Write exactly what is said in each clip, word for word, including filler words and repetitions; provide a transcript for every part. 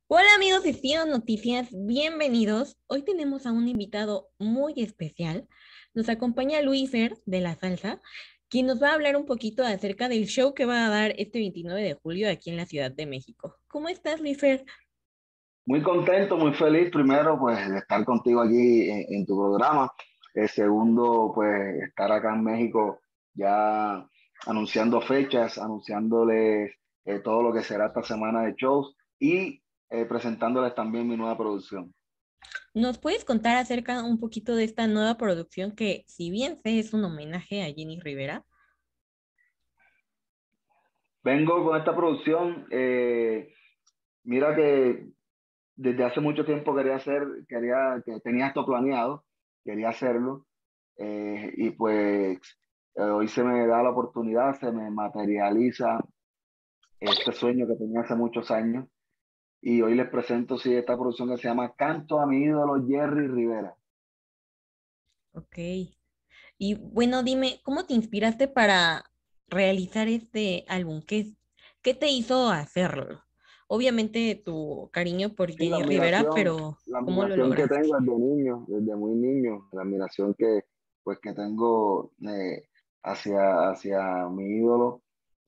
Hola amigos de Cien Noticias, bienvenidos. Hoy tenemos a un invitado muy especial. Nos acompaña Luiser de la Salsa, quien nos va a hablar un poquito acerca del show que va a dar este veintinueve de julio aquí en la Ciudad de México. ¿Cómo estás, Luiser? Muy contento, muy feliz, primero, pues, de estar contigo aquí en, en tu programa. El segundo, pues, estar acá en México ya anunciando fechas, anunciándoles eh, todo lo que será esta semana de shows y eh, presentándoles también mi nueva producción. ¿Nos puedes contar acerca un poquito de esta nueva producción que, si bien sé, es un homenaje a Jenny Rivera? Vengo con esta producción, eh, mira que desde hace mucho tiempo quería hacer, quería, que tenía esto planeado, quería hacerlo, eh, y pues eh, hoy se me da la oportunidad, se me materializa este sueño que tenía hace muchos años, y hoy les presento, sí, esta producción que se llama Canto a mi ídolo Jerry Rivera. Ok. Y bueno, dime, ¿cómo te inspiraste para realizar este álbum? ¿Qué, qué te hizo hacerlo? Obviamente tu cariño por Sí, la Jenny Rivera, admiración, pero la ¿cómo lo admiración que lograste? tengo desde niño, desde muy niño, la admiración que, pues, que tengo eh, hacia, hacia mi ídolo.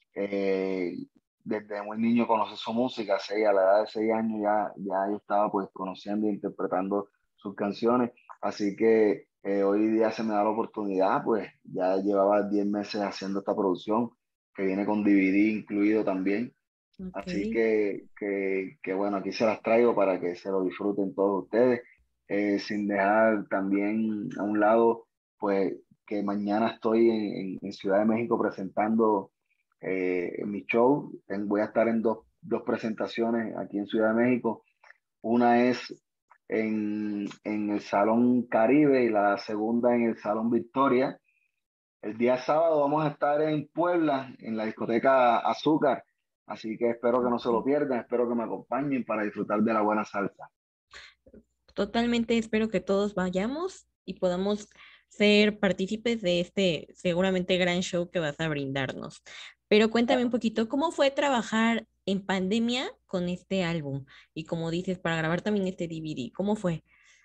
Eh, Desde muy niño conocí su música, seis, a la edad de seis años ya, ya yo estaba pues conociendo e interpretando sus canciones, así que eh, hoy día se me da la oportunidad, pues ya llevaba diez meses haciendo esta producción, que viene con D V D incluido también, Ok. así que, que, que bueno, aquí se las traigo para que se lo disfruten todos ustedes, eh, sin dejar también a un lado, pues que mañana estoy en, en- en Ciudad de México presentando eh, mi show. Ten- voy a estar en dos, dos presentaciones aquí en Ciudad de México. Una es en, en el Salón Caribe y la segunda en el Salón Victoria. El día sábado vamos a estar en Puebla, en la discoteca Azúcar. Así que espero que no se lo Ok. pierdan, espero que me acompañen para disfrutar de la buena salsa. Totalmente espero que todos vayamos y podamos ser partícipes de este seguramente gran show que vas a brindarnos. Pero cuéntame un poquito, ¿cómo fue trabajar en pandemia con este álbum? Y como dices, para grabar también este D V D, ¿cómo fue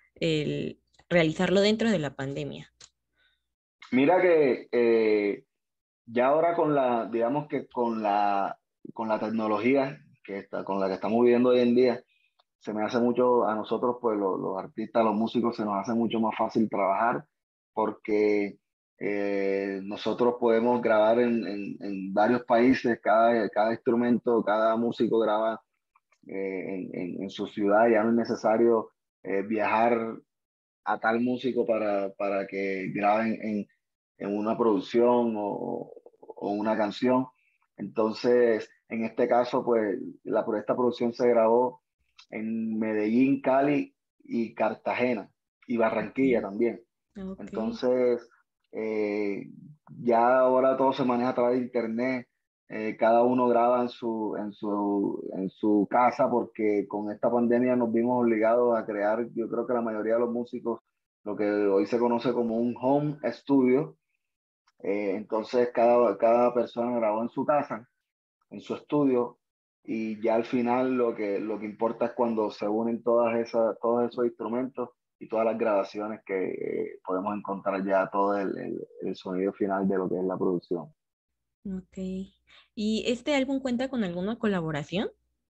el realizarlo dentro de la pandemia? Mira que eh, ya ahora con la, digamos que con la, con la tecnología que está, con la que estamos viviendo hoy en día, se me hace mucho, a nosotros, pues los, los artistas, los músicos, se nos hace mucho más fácil trabajar porque eh, nosotros podemos grabar en, en- en varios países, cada, cada instrumento, cada músico graba eh, en, en- en su ciudad, ya no es necesario eh, viajar a tal músico para, para que graben en, en una producción o, o una canción. Entonces, en este caso, pues la, esta producción se grabó en Medellín, Cali y Cartagena y Barranquilla Ok, también. ok. Entonces, eh, ya ahora todo se maneja a través de internet. Eh, cada uno graba en su, en su, en su casa porque con esta pandemia nos vimos obligados a crear, yo creo que la mayoría de los músicos, lo que hoy se conoce como un home studio. Eh, entonces, cada, cada persona grabó en su casa, en su estudio, y ya al final lo que, lo que importa es cuando se unen todas esas, todos esos instrumentos y todas las grabaciones que eh, podemos encontrar ya todo el, el, el sonido final de lo que es la producción. Ok. ¿Y este álbum cuenta con alguna colaboración?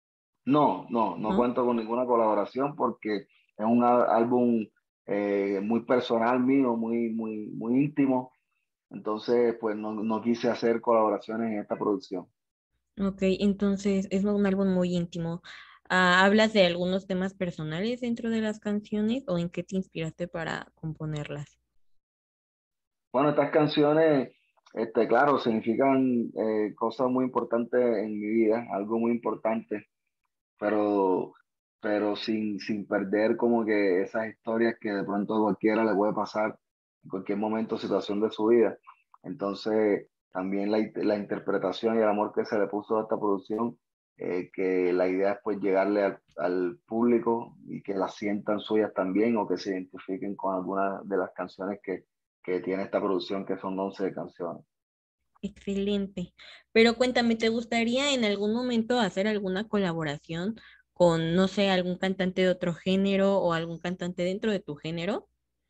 No, no, no ¿No? cuento con ninguna colaboración porque es un á- álbum eh, muy personal mío, muy, muy, muy íntimo. Entonces, pues no, no quise hacer colaboraciones en esta producción. Ok, entonces es un álbum muy íntimo. Ah, ¿hablas de algunos temas personales dentro de las canciones o en qué te inspiraste para componerlas? Bueno, estas canciones, este, claro, significan eh, cosas muy importantes en mi vida, algo muy importante, pero, pero sin, sin perder como que esas historias que de pronto a cualquiera le puede pasar en cualquier momento, situación de su vida. Entonces, también la, in- la interpretación y el amor que se le puso a esta producción, eh, que la idea es pues llegarle al, al público y que las sientan suyas también o que se identifiquen con alguna de las canciones que, que tiene esta producción, que son once canciones. Excelente. Pero cuéntame, ¿te gustaría en algún momento hacer alguna colaboración con, no sé, algún cantante de otro género o algún cantante dentro de tu género?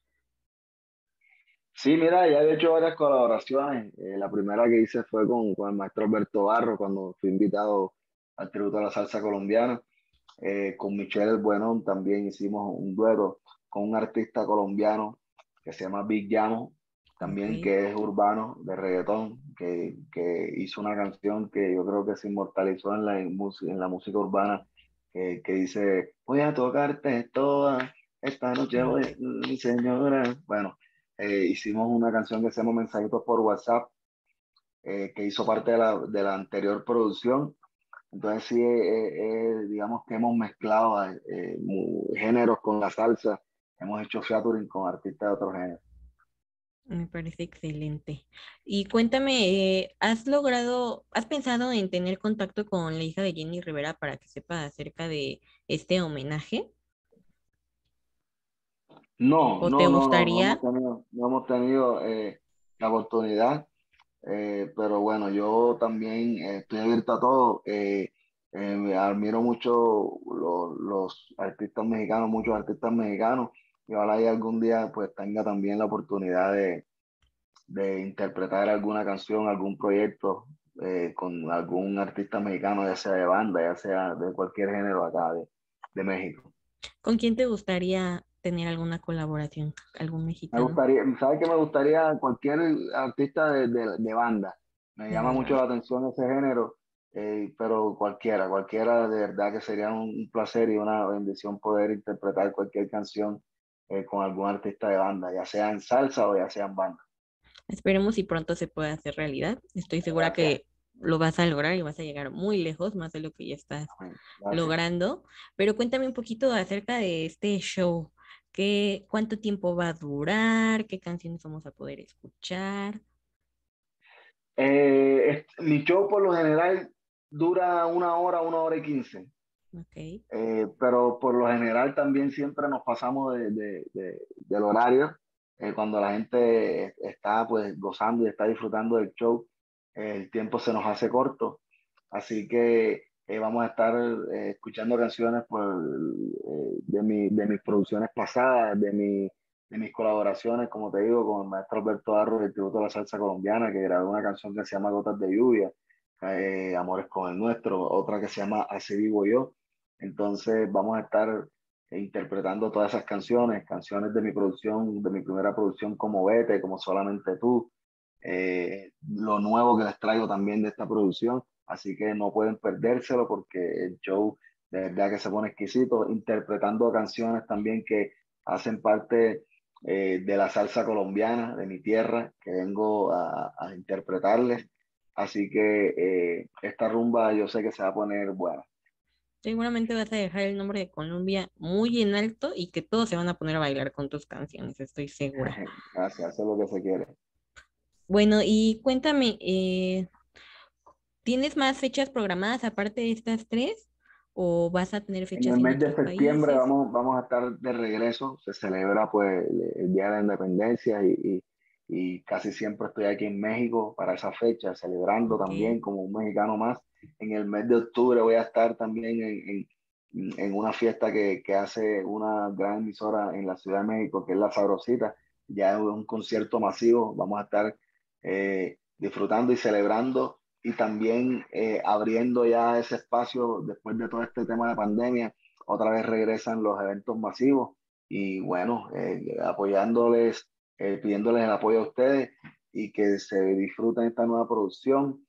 Sí, mira, ya he hecho varias colaboraciones. Eh, la primera que hice fue con, con el maestro Alberto Barro cuando fui invitado al tributo a la salsa colombiana. Eh, con Michelle El Buenón también hicimos un dueto con un artista colombiano que se llama Big Llamo, también Ok. que es urbano, de reggaetón, que, que hizo una canción que yo creo que se inmortalizó en la, en mus- en la música urbana, que, que dice, voy a tocarte toda esta noche, Mm. voy, mi señora. Bueno, eh, hicimos una canción que se llama Mensajitos por WhatsApp, eh, que hizo parte de la, de la anterior producción. Entonces sí, eh, eh, digamos que hemos mezclado eh, mu- géneros con la salsa, hemos hecho featuring con artistas de otros géneros. Me parece excelente. Y cuéntame, eh, ¿has logrado, has pensado en tener contacto con la hija de Jenny Rivera para que sepa acerca de este homenaje? No, ¿O te no, no, no, no hemos gustaría? tenido, no hemos tenido eh, la oportunidad, eh, pero bueno, yo también eh, estoy abierto a todo. Eh, eh, admiro mucho lo- los artistas mexicanos, muchos artistas mexicanos, y ojalá y algún día pues tenga también la oportunidad de de interpretar alguna canción, algún proyecto eh, con algún artista mexicano, ya sea de banda, ya sea de cualquier género acá de, de México. ¿Con quién te gustaría tener alguna colaboración? ¿Algún Me mexicano gustaría, ¿sabes qué? Me gustaría cualquier artista de, de, de banda. Me de llama mucho banda? la atención ese género, eh, pero cualquiera, cualquiera de verdad que sería un, un placer y una bendición poder interpretar cualquier canción eh, con algún artista de banda, ya sea en salsa o ya sea en banda. Esperemos si pronto se pueda hacer realidad. Estoy segura Gracias. que lo vas a lograr y vas a llegar muy lejos, más de lo que ya estás Gracias. logrando. Pero cuéntame un poquito acerca de este show. ¿Qué, cuánto tiempo va a durar? ¿Qué canciones vamos a poder escuchar? Eh, es- mi show por lo general dura una hora, una hora y quince, Ok. eh, pero por lo general también siempre nos pasamos de, de- de- del horario. Eh, cuando la gente está pues gozando y está disfrutando del show, eh, el tiempo se nos hace corto, así que eh, vamos a estar eh, escuchando canciones por, eh, de, mi- de mis producciones pasadas, de, mi, de mis colaboraciones, como te digo, con el maestro Alberto Arro del Tributo a la Salsa Colombiana, que grabó una canción que se llama Gotas de Lluvia, eh, Amores con el Nuestro, otra que se llama Así Vivo Yo. Entonces vamos a estar interpretando todas esas canciones, canciones de mi producción, de mi primera producción como Vete, como Solamente Tú, eh, lo nuevo que les traigo también de esta producción, así que no pueden perdérselo porque el show de verdad que se pone exquisito, interpretando canciones también que hacen parte eh, de la salsa colombiana, de mi tierra, que vengo a, a interpretarles, así que eh, esta rumba yo sé que se va a poner buena. Seguramente vas a dejar el nombre de Colombia muy en alto y que todos se van a poner a bailar con tus canciones, estoy segura. Gracias, eso es lo que se quiere. Bueno, y cuéntame, eh, ¿tienes más fechas programadas aparte de estas tres? ¿O vas a tener En fechas el en mes de otros septiembre países? vamos, vamos a estar de regreso, se celebra pues el, el Día de la Independencia y, y, y casi siempre estoy aquí en México para esa fecha, celebrando Ok. también como un mexicano más. En el mes de octubre voy a estar también en, en, en una fiesta que, que hace una gran emisora en la Ciudad de México, que es La Sabrosita, ya es un concierto masivo, vamos a estar eh, disfrutando y celebrando y también eh, abriendo ya ese espacio después de todo este tema de pandemia. Otra vez regresan los eventos masivos y bueno, eh, apoyándoles, eh, pidiéndoles el apoyo a ustedes y que se disfruten esta nueva producción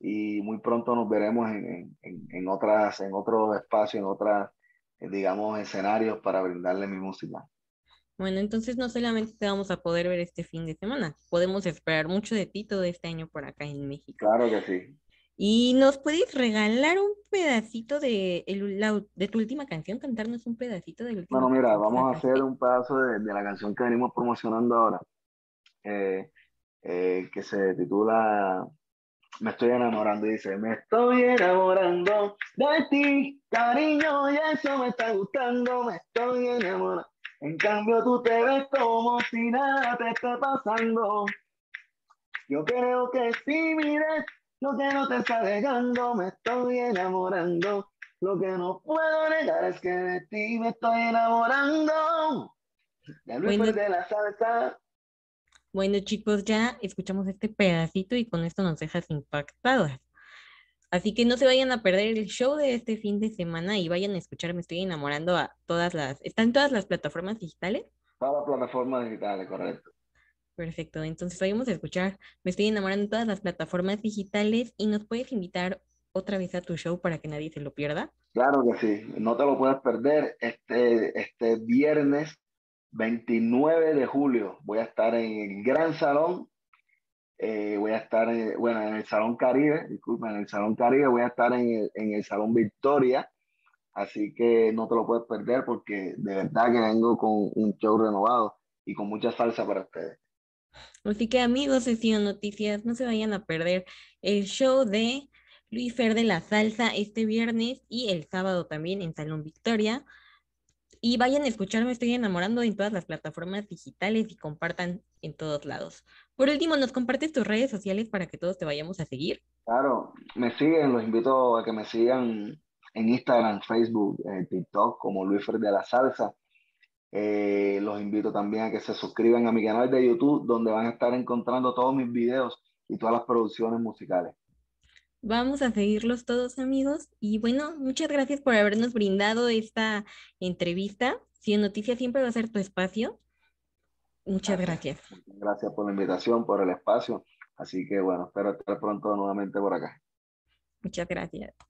y muy pronto nos veremos en, en, en otras, en otros espacios, en otras, eh, digamos, escenarios para brindarle mi música. Bueno, entonces no solamente te vamos a poder ver este fin de semana, podemos esperar mucho de ti todo este año por acá en México. Claro que sí. ¿Y nos puedes regalar un pedacito de, el- la- de tu última canción? ¿Cantarnos un pedacito de la última Bueno, mira, canción que vamos a hacer sacaste? un pedazo de, de la canción que venimos promocionando ahora. Eh, eh, que se titula Me estoy enamorando y dice, me estoy enamorando de ti, cariño, y eso me está gustando, me estoy enamorando. En cambio tú te ves como si nada te esté pasando. Yo creo que sí, mires lo que no te está dejando, me estoy enamorando. Lo que no puedo negar es que de ti me estoy enamorando. De Luis Bueno, de la salsa. bueno, chicos, ya escuchamos este pedacito y con esto nos dejas impactadas. Así que no se vayan a perder el show de este fin de semana y vayan a escuchar Me estoy enamorando a todas las, ¿están todas las plataformas digitales? Todas las plataformas digitales, correcto. Perfecto, entonces vayamos a escuchar Me estoy enamorando en todas las plataformas digitales y nos puedes invitar otra vez a tu show para que nadie se lo pierda. Claro que sí, no te lo puedes perder. Este, este viernes veintinueve de julio voy a estar en el Gran Salón. Eh, voy a estar, en, bueno, en el Salón Caribe, disculpa, en el Salón Caribe, voy a estar en el, en el Salón Victoria, así que no te lo puedes perder porque de verdad que vengo con un show renovado y con mucha salsa para ustedes. Así que amigos de Cien Noticias, no se vayan a perder el show de Luis Fer de la Salsa este viernes y el sábado también en Salón Victoria. Y vayan a escuchar Me estoy enamorando en todas las plataformas digitales y compartan en todos lados. Por último, ¿nos compartes tus redes sociales para que todos te vayamos a seguir? Claro, me siguen, los invito a que me sigan en Instagram, Facebook, eh, TikTok como Luis Fer de la Salsa. Eh, los invito también a que se suscriban a mi canal de YouTube, donde van a estar encontrando todos mis videos y todas las producciones musicales. Vamos a seguirlos todos, amigos. Y bueno, muchas gracias por habernos brindado esta entrevista. Cien Noticias siempre va a ser tu espacio. Muchas Gracias. gracias. Muchas gracias por la invitación, por el espacio. Así que bueno, espero estar pronto nuevamente por acá. Muchas gracias.